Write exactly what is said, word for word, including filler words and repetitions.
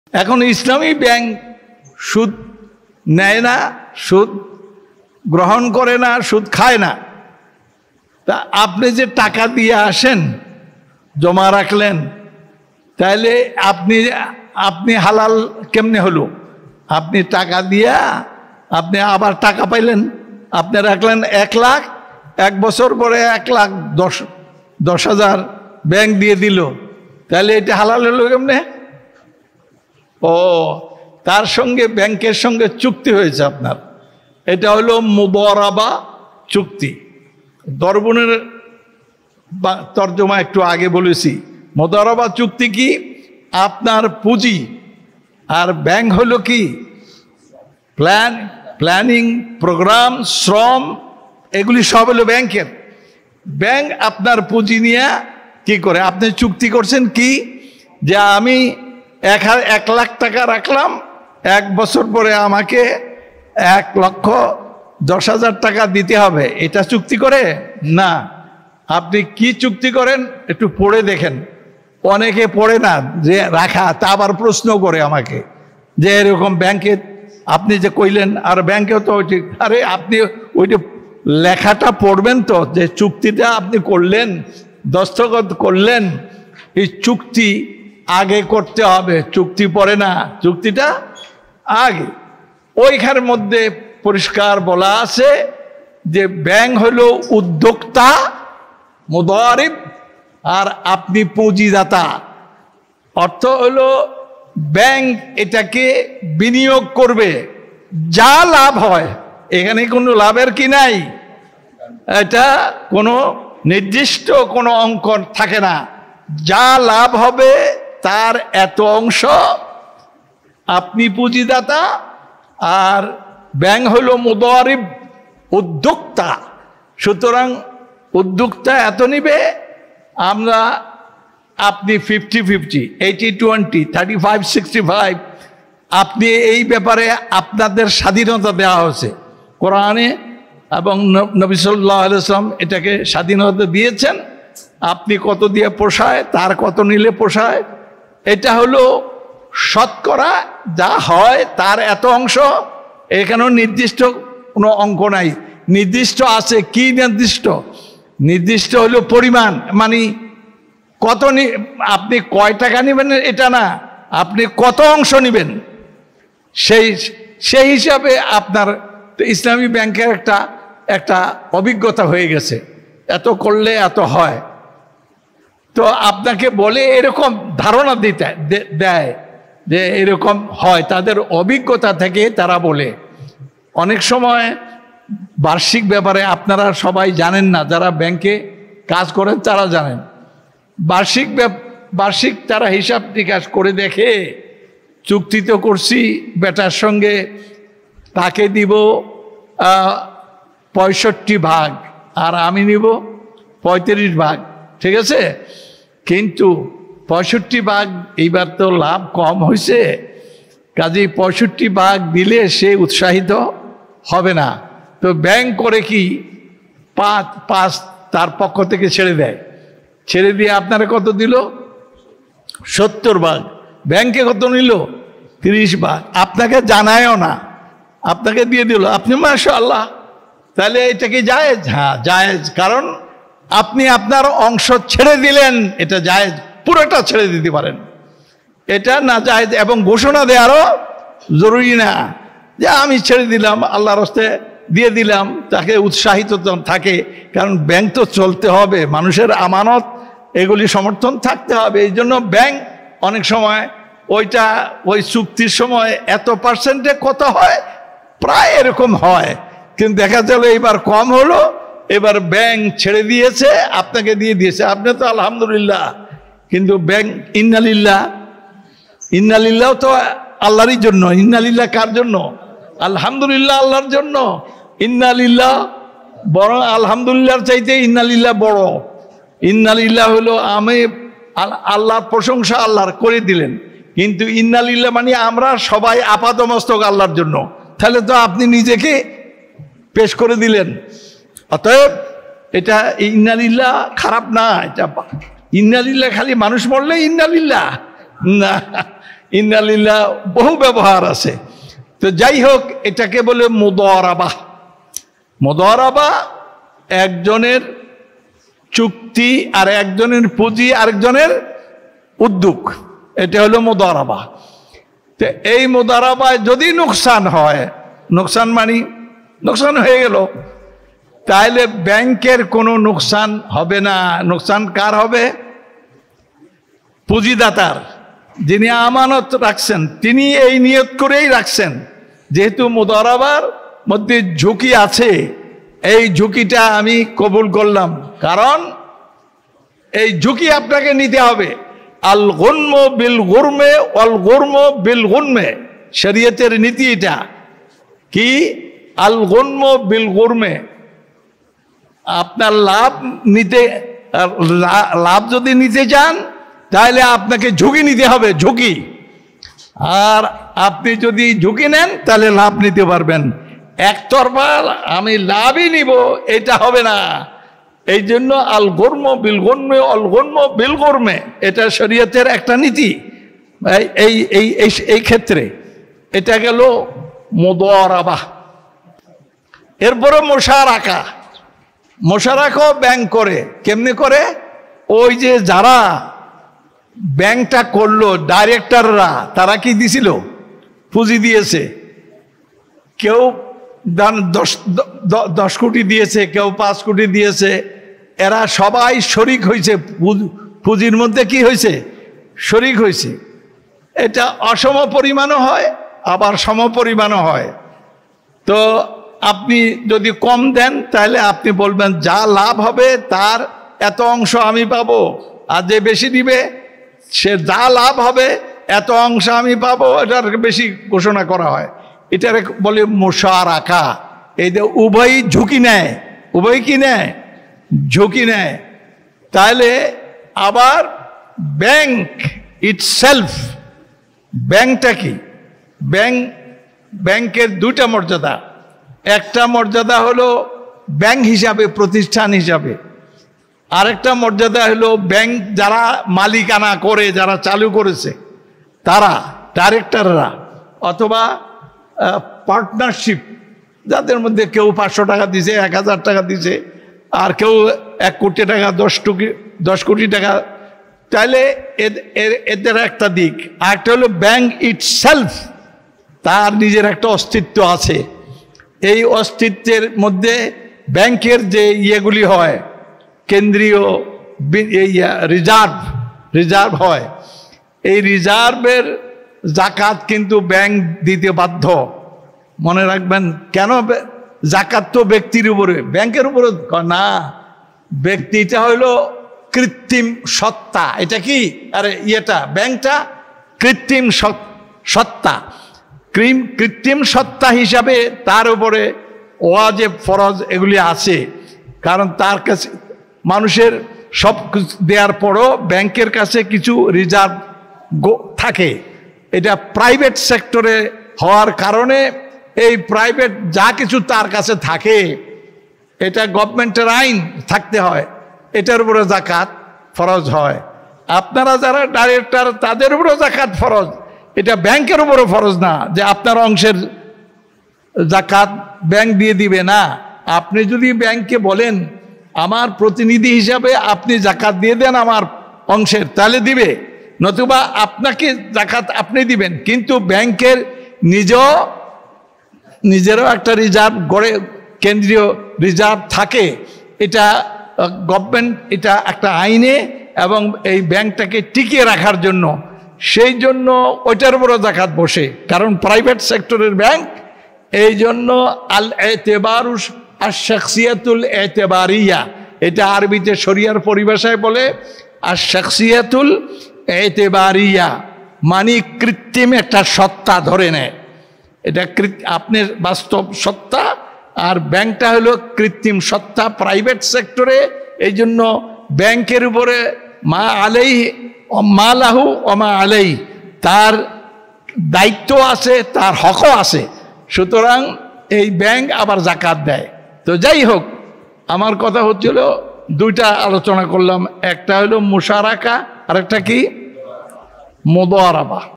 এখন ইসলামী ব্যাংক সুদ নেয় না, সুদ গ্রহণ করে না, সুদ খায় না। তা আপনি যে টাকা দিয়ে আসেন, জমা রাখলেন, তাহলে আপনি আপনি হালাল কেমনে হলো? আপনি টাকা দিয়া আপনি আবার টাকা পাইলেন, আপনি রাখলেন এক লাখ, এক বছর পরে এক লাখ দশ দশ হাজার ব্যাংক দিয়ে দিল, তাহলে এটা হালাল হলো কেমনে? ও, তার সঙ্গে ব্যাংকের সঙ্গে চুক্তি হয়েছে আপনার, এটা হলো মুদারাবা চুক্তি। দরবনের তর্জমা একটু আগে বলেছি। মুদারাবা চুক্তি কি? আপনার পুঁজি আর ব্যাংক হলো কি প্ল্যান, প্ল্যানিং, প্রোগ্রাম, শ্রম, এগুলি সব হলো ব্যাংকের। ব্যাংক আপনার পুঁজি নিয়ে কি করে? আপনি চুক্তি করছেন কি যে আমি এক এক লাখ টাকা রাখলাম, এক বছর পরে আমাকে এক লক্ষ দশ হাজার টাকা দিতে হবে, এটা চুক্তি করে না। আপনি কি চুক্তি করেন একটু পড়ে দেখেন। অনেকে পড়ে না যে রাখা, তা আবার প্রশ্ন করে আমাকে যে এরকম ব্যাংকে আপনি যে কইলেন, আর ব্যাংকেও তো ওইটি, আরে আপনি ওইটা লেখাটা পড়বেন তো, যে চুক্তিটা আপনি করলেন, দস্তখত করলেন, এই চুক্তি আগে করতে হবে, চুক্তি পরে না, চুক্তিটা আগে। ওইখানের মধ্যে পরিষ্কার বলা আছে যে ব্যাংক হলো উদ্যোক্তা, মুদারিব, আর আপনি পুঁজিদাতা। অর্থ হলো ব্যাংক এটাকে বিনিয়োগ করবে, যা লাভ হয়, এখানে কোনো লাভের কি নাই, এটা কোনো নির্দিষ্ট কোনো অঙ্ক থাকে না, যা লাভ হবে তার এত অংশ আপনি পুঁজিদাতা, আর ব্যাংক হলো মুদারিব, উদ্যোক্তা। সুতরাং উদ্যোক্তা এত নিবে, আমরা আপনি fifty fifty, eighty twenty, thirty five sixty five, আপনি এই ব্যাপারে আপনাদের স্বাধীনতা দেওয়া হয়েছে কোরআনে, এবং নবী সাল্লাল্লাহু আলাইহি ওয়াসাল্লাম এটাকে স্বাধীনতা দিয়েছেন। আপনি কত দিয়ে পোষায়, তার কত নিলে পোষায়, এটা হলো শতকরা যা হয় তার এত অংশ। এখানেও নির্দিষ্ট কোনো অঙ্ক নাই, নির্দিষ্ট আছে কি নির্দিষ্ট? নির্দিষ্ট হলো পরিমাণ, মানে কত, আপনি কয় টাকা নেবেন এটা না, আপনি কত অংশ নেবেন সেই সেই হিসাবে আপনার। ইসলামী ব্যাংকের একটা একটা অভিজ্ঞতা হয়ে গেছে, এত করলে এত হয়। তো আপনাকে বলে এরকম ধারণা দিতে দেয় যে এরকম হয়, তাদের অভিজ্ঞতা থেকে তারা বলে। অনেক সময় বার্ষিক ব্যাপারে আপনারা সবাই জানেন না, যারা ব্যাংকে কাজ করেন তারা জানেন। বার্ষিক বার্ষিক তারা হিসাব নিকাশ করে দেখে, চুক্তি তো করছি বেটার সঙ্গে, তাকে দিব পঁয়ষট্টি ভাগ আর আমি নিব পঁয়ত্রিশ ভাগ, ঠিক আছে? কিন্তু পঁয়ষট্টি ভাগ এইবার তো লাভ কম হয়েছে, কাজেই পঁয়ষট্টি ভাগ দিলে সে উৎসাহিত হবে না। তো ব্যাংক করে কি, পাঁচ পাঁচ তার পক্ষ থেকে ছেড়ে দেয়, ছেড়ে দিয়ে আপনারা কত দিল? সত্তর ভাগ। ব্যাংকে কত নিল? তিরিশ ভাগ। আপনাকে জানায়ও না, আপনাকে দিয়ে দিল, আপনি মাশাআল্লাহ, তাহলে এটা কি জায়েজ? হ্যাঁ জায়েজ, কারণ আপনি আপনার অংশ ছেড়ে দিলেন, এটা জায়েজ, পুরোটা ছেড়ে দিতে পারেন, এটা না জায়েজ। এবং ঘোষণা দেওয়ারও জরুরি না যে আমি ছেড়ে দিলাম, আল্লাহর রাস্তে দিয়ে দিলাম, তাকে উৎসাহিত থাকে, কারণ ব্যাংক তো চলতে হবে, মানুষের আমানত, এগুলি সমর্থন থাকতে হবে। এই জন্য ব্যাংক অনেক সময় ওইটা ওই চুক্তির সময় এত পার্সেন্টে কত হয়, প্রায় এরকম হয়, কিন্তু দেখা গেল এবার কম হলো, এবার ব্যাংক ছেড়ে দিয়েছে, আপনাকে দিয়ে দিয়েছে, আপনি তো আলহামদুলিল্লাহ। কিন্তু ব্যাংক ইন্নালিল্লাহ, ইন্নালিল্লাহ তো আল্লাহরই জন্য। ইন্নালিল্লাহ কার জন্য? আলহামদুলিল্লাহ আল্লাহর জন্য। ইন্নালিল্লাহ বড়, আলহামদুলিল্লাহর চাইতে ইন্নালিল্লাহ বড়। ইন্নালিল্লাহ হলো আমি আল্লাহর প্রশংসা আল্লাহর করে দিলেন, কিন্তু ইন্নালিল্লাহ মানে আমরা সবাই আপাতমস্তক আল্লাহর জন্য, তাহলে তো আপনি নিজেকে পেশ করে দিলেন। অতএব এটা ইন্নালিল্লাহ খারাপ না, এটা ইন্নালিল্লাহ খালি মানুষ মরলে ইন্নালিল্লাহ না, ইন্না লিল্লাহ বহু ব্যবহার আছে। তো যাই হোক, এটাকে বলে মুদারাবা। মুদারাবা একজনের চুক্তি আর একজনের পুঁজি আরেকজনের উদ্যোগ, এটা হলো মুদারাবা। তো এই মুদারাবায় যদি নোকসান হয়, নোকসান মানে নোকসান হয়ে গেল, তাহলে ব্যাংকের কোনো নোকসান হবে না। নোকসান কার হবে? পুঁজিদাতার, যিনি আমানত রাখছেন তিনি এই নিয়ত করেই রাখছেন, যেহেতু মুদারাবার মধ্যে ঝুঁকি আছে, এই ঝুঁকিটা আমি কবুল করলাম, কারণ এই ঝুঁকি আপনাকে নিতে হবে। আল গুনম বিল গুরমে অল গুরম বিল গুনমে, শরীয়তের নীতি এটা কি? আল গুনম বিল গুরমে, আপনার লাভ নিতে, লাভ যদি নিতে চান তাহলে আপনাকে ঝুঁকি নিতে হবে, ঝুঁকি। আর আপনি যদি ঝুঁকি নেন তাহলে লাভ নিতে পারবেন। একতরফা আমি লাভই নিব, এটা হবে না। এই জন্য আল গুরম বিল গুনমে অল গুনম বিল গুরমে, এটা শরীয়তের একটা নীতি। এই এই এই ক্ষেত্রে এটা গেল মুদারাবা। এরপরে মুশারাকা। মুশারাকাও ব্যাংক করে। কেমনে করে? ওই যে যারা ব্যাংকটা করলো, ডাইরেক্টররা, তারা কি দিছিল? পুঁজি দিয়েছে। কেউ দশ দশ কোটি দিয়েছে, কেউ পাঁচ কোটি দিয়েছে। এরা সবাই শরিক হয়েছে, পুঁজির মধ্যে কি হয়েছে? শরিক হয়েছে। এটা অসম পরিমাণও হয়, আবার সম পরিমাণও হয়। তো আপনি যদি কম দেন তাহলে আপনি বলবেন যা লাভ হবে তার এত অংশ আমি পাবো, আর যে বেশি দিবে সে যা লাভ হবে এত অংশ আমি পাবো, এটার বেশি ঘোষণা করা হয়। এটার বলে মুশারাকা। এই যে উভয়ই ঝুঁকি নেয়, উভয় কি নেয়? ঝুঁকি নেয়। তাহলে আবার ব্যাংক ইটসেলফ, ব্যাংকটা কি? ব্যাংক ব্যাংকের দুইটা মর্যাদা। একটা মর্যাদা হলো ব্যাংক হিসাবে, প্রতিষ্ঠান হিসাবে। আরেকটা মর্যাদা হলো ব্যাংক যারা মালিকানা করে, যারা চালু করেছে তারা, ডাইরেক্টররা, অথবা পার্টনারশিপ, যাদের মধ্যে কেউ পাঁচশো টাকা দিছে, এক হাজার টাকা দিছে, আর কেউ এক কোটি টাকা, দশ কোটি দশ কোটি টাকা। তাহলে এদের একটা দিক। আরেকটা হলো ব্যাংক ইটসেলফ, তার নিজের একটা অস্তিত্ব আছে। এই অস্তিত্বের মধ্যে ব্যাংকের যে ইয়েগুলি হয়, কেন্দ্রীয় রিজার্ভ রিজার্ভ হয়, এই রিজার্ভের জাকাত কিন্তু ব্যাংক দিতে বাধ্য। মনে রাখবেন। কেন? জাকাত তো ব্যক্তির উপরে, ব্যাংকের উপরে না। ব্যক্তিটা হইল কৃত্রিম সত্তা। এটা কি? আরে ইয়েটা, ব্যাংকটা কৃত্রিম সত্তা। কৃত্রিম সত্তা হিসাবে তার উপরে ওয়াজিব, ফরজ এগুলি আছে। কারণ তার কাছে মানুষের সব দেওয়ার পরও ব্যাংকের কাছে কিছু রিজার্ভ থাকে। এটা প্রাইভেট সেক্টরে হওয়ার কারণে এই প্রাইভেট যা কিছু তার কাছে থাকে, এটা গভর্নমেন্টের আইন থাকতে হয়, এটার উপরে জাকাত ফরজ হয়। আপনারা যারা ডাইরেক্টর, তাদের উপরে জাকাত ফরজ। এটা ব্যাংকের উপরে ফরজ না যে আপনার অংশের জাকাত ব্যাংক দিয়ে দিবে না। আপনি যদি ব্যাংকে বলেন আমার প্রতিনিধি হিসাবে আপনি জাকাত দিয়ে দেন আমার অংশের, তাহলে দিবে, নতুবা আপনাকে জাকাত আপনি দিবেন। কিন্তু ব্যাংকের নিজেও নিজেরও একটা রিজার্ভ গড়ে, কেন্দ্রীয় রিজার্ভ থাকে। এটা গভর্নমেন্ট, এটা একটা আইনে, এবং এই ব্যাংকটাকে টিকিয়ে রাখার জন্য, সেই জন্য ওইটার উপরও জাকাত বসে, কারণ প্রাইভেট সেক্টরের ব্যাংক। এই জন্য আল এতেবারুস আর শাখসিয়াতুল এতেবারিয়া, এটা আরবিতে শরিয়ার পরিভাষায় বলে আর শাখসিয়াতুল এতেবারিয়া, মানে কৃত্রিম একটা সত্তা ধরে নেয়। এটা আপনার বাস্তব সত্তা, আর ব্যাংকটা হলো কৃত্রিম সত্তা প্রাইভেট সেক্টরে। এই জন্য ব্যাংকের উপরে মা আলাই মা লাহু অমা আলাই, তার দায়িত্ব আছে, তার হকও আছে। সুতরাং এই ব্যাংক আবার জাকাত দেয়। তো যাই হোক, আমার কথা হচ্ছিল দুইটা আলোচনা করলাম, একটা হলো মুশারাকা, আর একটা কি? মুদারাবা।